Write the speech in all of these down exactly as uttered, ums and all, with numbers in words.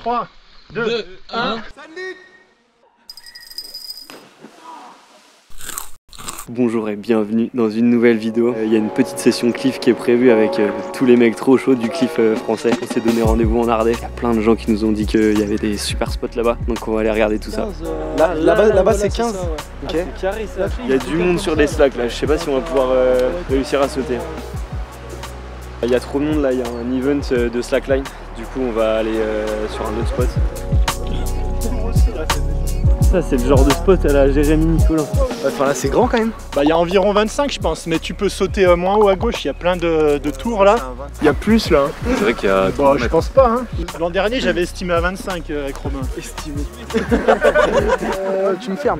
trois, deux, un. Bonjour et bienvenue dans une nouvelle vidéo. Il euh, y a une petite session cliff qui est prévue avec euh, tous les mecs trop chauds du cliff euh, français. On s'est donné rendez-vous en Ardèche. Il y a plein de gens qui nous ont dit qu'il y avait des super spots là-bas. Donc on va aller regarder tout ça. Là, là-bas, là, là, c'est quinze. Ça, ouais. Ok. Ah, carré, ça. Il y a du monde sur les slacks là. Je sais pas si on va pouvoir euh, réussir à sauter. Il y a trop de monde là. Il y a un event de slackline. Du coup on va aller euh, sur un autre spot. Ça c'est le genre de spot à la Jérémy Nicolin. Enfin là c'est grand quand même. Bah il y a environ vingt-cinq je pense, mais tu peux sauter euh, moins haut à gauche, il y a plein de, de tours là. Il y a plus là. C'est vrai qu'il y a... Bon je pense pas hein. L'an dernier j'avais estimé à vingt-cinq euh, avec Romain. Estimé. euh, tu me fermes.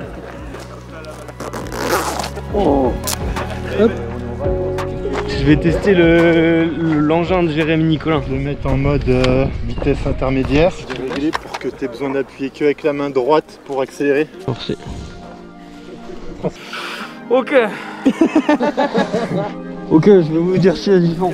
Oh. Hop. Je vais tester l'engin le, de Jérémy Nicolin. Je vais mettre en mode euh, vitesse intermédiaire. Je vais régler pour que tu aies besoin d'appuyer que avec la main droite pour accélérer. Forcé. Ok. Ok, je vais vous dire si elle y fond.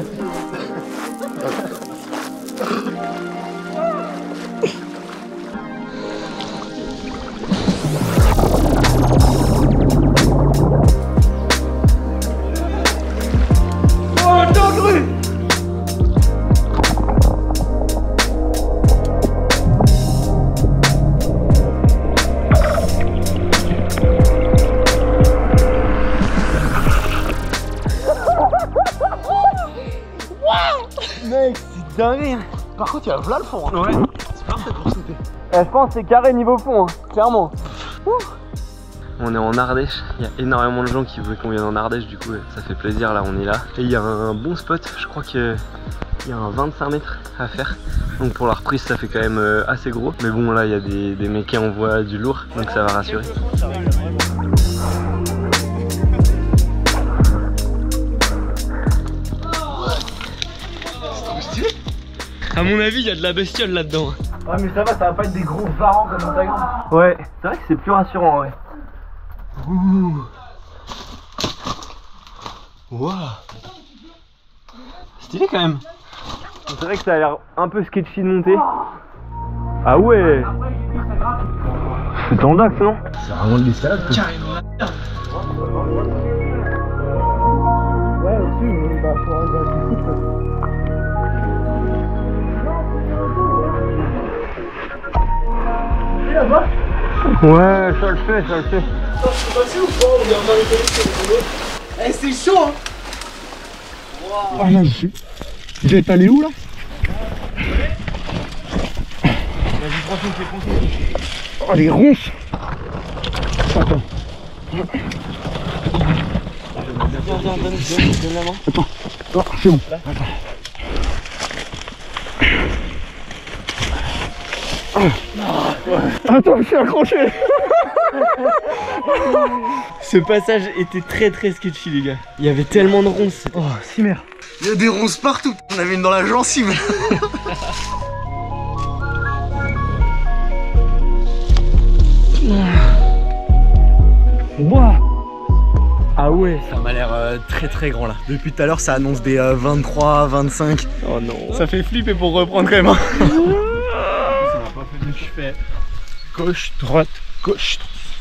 Mec, c'est dingue. Par contre, il y a là le fond. Hein. Ouais. C'est parfait pour sauter. Eh, je pense que c'est carré niveau fond, hein, clairement. Ouh. On est en Ardèche. Il y a énormément de gens qui veulent qu'on vienne en Ardèche, du coup, ça fait plaisir. Là, on est là. Et il y a un bon spot. Je crois qu'il y a un vingt-cinq mètres à faire. Donc pour la reprise, ça fait quand même assez gros. Mais bon, là, il y a des, des mecs qui envoient du lourd, donc ça va rassurer. À mon avis, il y a de la bestiole là-dedans. Ouais, mais ça va, ça va pas être des gros varans comme en Thaïlande. Ouais, c'est vrai que c'est plus rassurant, ouais. Ouh. Wow. Stylé quand même. C'est vrai que ça a l'air un peu sketchy de monter. Ah ouais. C'est en dax, non? C'est vraiment de l'escalade. Ouais, aussi, mais bah, faut arriver à se foutre. Là-bas? Ouais, ça le fait, ça le fait. Attends, je peux passer ou pas? On est en train de faire. Eh, c'est chaud hein. Wow. Ah là, je suis... Je vais aller où là? Vas-y, prends ton pied, prends ton pied. Oh, les ronces. Attends. Viens, viens, donne, donne, donne la main. Attends, oh, c'est bon. Là. Attends. Ah. Attends, je suis accroché. Ce passage était très très sketchy les gars. Il y avait tellement de ronces. Oh, si merde. Il y a des ronces partout. On avait une dans la gencive. Wow. Ah ouais. Ça m'a l'air euh, très très grand là. Depuis tout à l'heure ça annonce des euh, vingt-trois, vingt-cinq. Oh non. Ça fait flipper pour reprendre quand même. Ça m'a pas fait mieux. Je fais gauche, droite, gauche.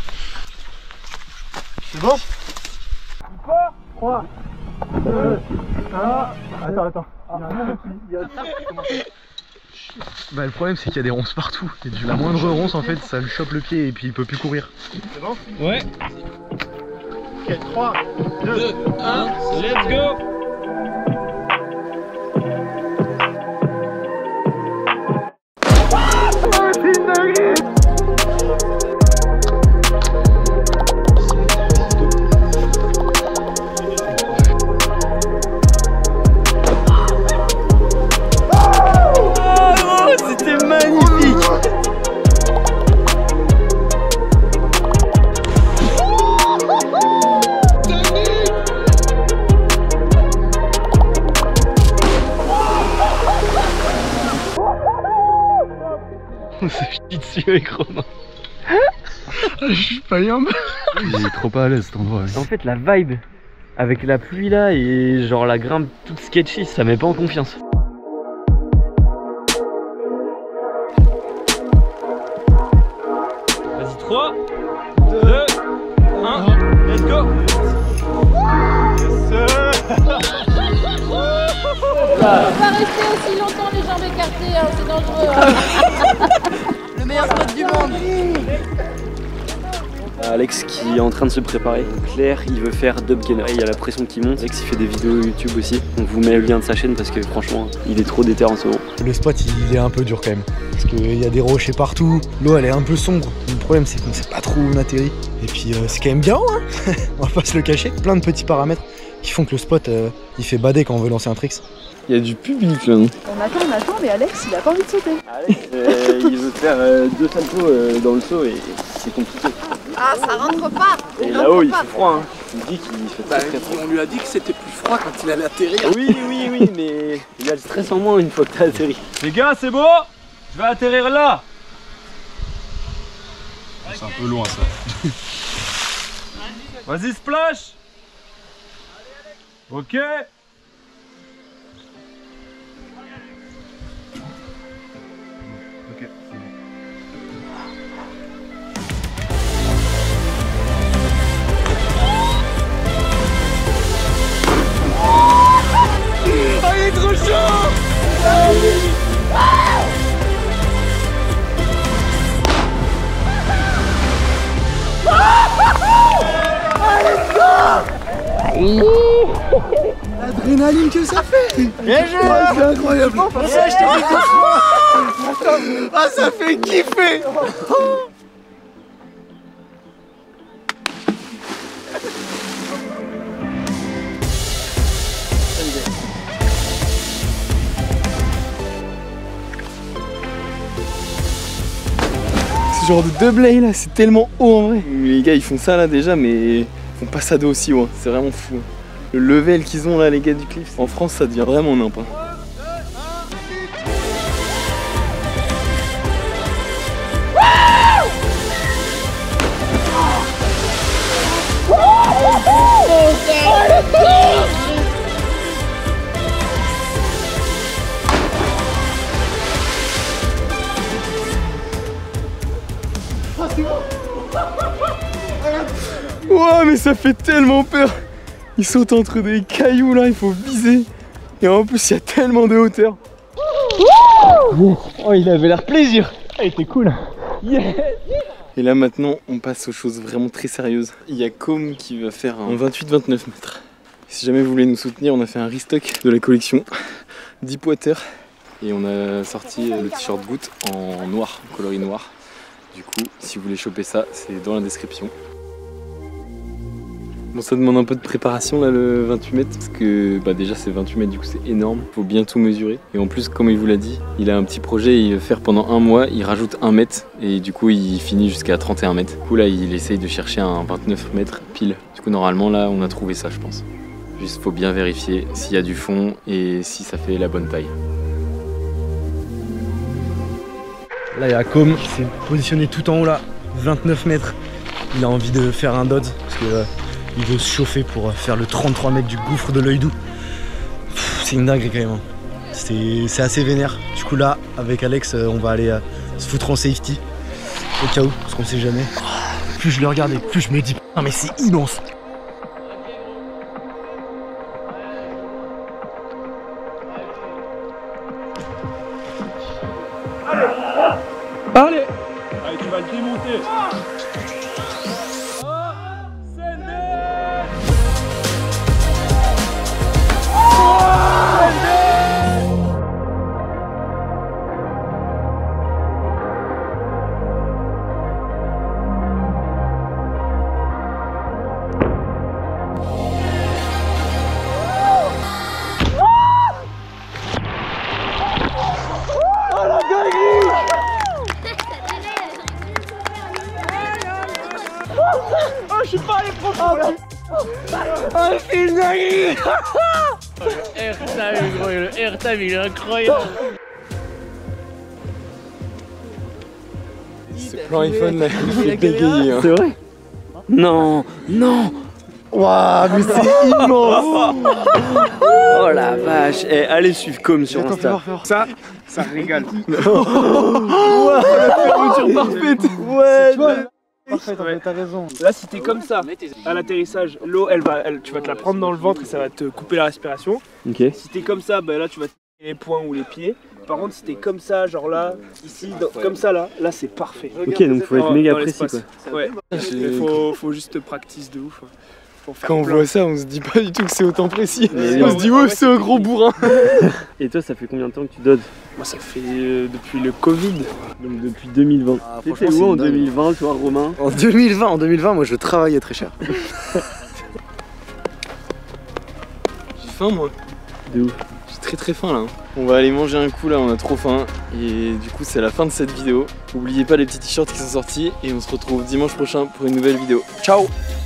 C'est bon? trois, deux, un. Attends, attends. Il y a Bah le problème c'est qu'il y a des ronces partout. Et du la moindre ronce en fait ça lui chope le pied et puis il peut plus courir. C'est bon? Ouais. Ok, trois, deux, un, let's go. C'était magnifique. On se chie dessus avec Romain. Je suis pas yam. Il est trop pas à l'aise cet endroit. En fait la vibe avec la pluie là et genre la grimpe toute sketchy, ça met pas en confiance. trois, deux, un, let's go. On va pas rester aussi longtemps les jambes écartées, hein, c'est dangereux. Hein. Le meilleur spot du monde. Alex qui est en train de se préparer. Claire, il veut faire dub gainer. Il y a la pression qui monte. Alex, il fait des vidéos YouTube aussi. On vous met le lien de sa chaîne parce que franchement, il est trop déter en ce moment. Le spot, il est un peu dur quand même. Parce qu'il y a des rochers partout. L'eau, elle est un peu sombre. Le problème, c'est qu'on sait pas trop où on atterrit. Et puis, euh, c'est quand même bien, hein. On va pas se le cacher. Plein de petits paramètres qui font que le spot, euh, il fait bader quand on veut lancer un tricks. Il y a du public là, non? On attend, on attend, mais Alex, il a pas envie de sauter. Alex, euh, il veut faire euh, deux saltos euh, dans le saut et c'est compliqué. Ah, ça rentre pas. Et là-haut, il fait froid. Hein. Il dit qu'il fait Bah, très très froid. on lui a dit que c'était plus froid quand il allait atterrir. Oui, oui, oui, mais il y a le stress en moins une fois que t'as atterri. Les gars, c'est beau. Je vais atterrir là. C'est un peu loin ça. Vas-y, splash. Ok. Ok. Ah, il est trop chaud. L'adrénaline que ça fait. Bien joué. C'est incroyable. Ah, ça fait kiffer. Ce genre de double là, c'est tellement haut en vrai. Les gars, ils font ça là déjà, mais ils font pas ça de aussi haut. C'est vraiment fou. Le level qu'ils ont là, les gars du cliff, en France, ça devient vraiment nimp. Hein. Ouah, mais ça fait tellement peur. Ils sautent entre des cailloux là, il faut viser. Et en plus, il y a tellement de hauteur. Oh, il avait l'air plaisir. Il était cool. Yes. Et là maintenant, on passe aux choses vraiment très sérieuses. Il y a Com qui va faire un vingt-huit vingt-neuf mètres. Si jamais vous voulez nous soutenir, on a fait un restock de la collection Deepwater. Et on a sorti le t-shirt Goot en noir, en coloris noir. Du coup, si vous voulez choper ça, c'est dans la description. Bon, ça demande un peu de préparation là, le vingt-huit mètres, parce que bah, déjà c'est vingt-huit mètres, du coup c'est énorme, faut bien tout mesurer. Et en plus, comme il vous l'a dit, il a un petit projet, il va faire pendant un mois, il rajoute un mètre, et du coup il finit jusqu'à trente et un mètres. Du coup là, il essaye de chercher un vingt-neuf mètres pile. Du coup normalement là, on a trouvé ça, je pense. Juste faut bien vérifier s'il y a du fond et si ça fait la bonne taille. Là, il y a Com qui s'est positionné tout en haut là, vingt-neuf mètres. Il a envie de faire un dodge parce que euh, il veut se chauffer pour faire le trente-trois mètres du gouffre de l'œil doux. C'est une dinguerie quand même. Hein. C'est assez vénère. Du coup là, avec Alex, euh, on va aller euh, se foutre en safety au cas où, parce qu'on sait jamais. Plus je le regarde et plus je me dis, non mais c'est immense. Allez. Allez, tu vas le démonter. Oh, je suis pas allé profond. Oh, c'est une dinguerie. Le airtime, gros, le airtime, il est incroyable. Ce plan iPhone là, il fait bégayer. Hein. C'est vrai? Non, non. Waouh, mais c'est immense. Oh la vache. Eh, allez suivre Com sur Insta. Ça, ça régale. Wow, la fermeture parfaite. Ouais. Tu vois, Parfait, t'as raison. Là, si t'es comme ça, à l'atterrissage, l'eau, elle va, elle, tu vas te la prendre dans le ventre et ça va te couper la respiration. Ok. Si t'es comme ça, bah là, tu vas te les poings ou les pieds. Par contre, si t'es comme ça, genre là, ici, dans, comme ça, là, là, c'est parfait. Ok, donc faut être Dans- méga dans précis quoi. Ouais. Il faut, faut juste practice de ouf. Pour faire Quand on plein. voit ça, on se dit pas du tout que c'est autant précis. Mais on non. se dit, oh, c'est un gros bourrin. Et toi, ça fait combien de temps que tu dodes? Moi, ça fait euh, depuis le Covid. Donc depuis deux mille vingt. Ah, T'étais franchement, où c'est en une dingue. deux mille vingt, toi, Romain? En deux mille vingt, en deux mille vingt, moi je travaillais très cher. J'ai faim, moi. De ouf. J'ai très très faim là. On va aller manger un coup là, on a trop faim. Et du coup, c'est la fin de cette vidéo. N'oubliez pas les petits t-shirts qui sont sortis. Et on se retrouve dimanche prochain pour une nouvelle vidéo. Ciao!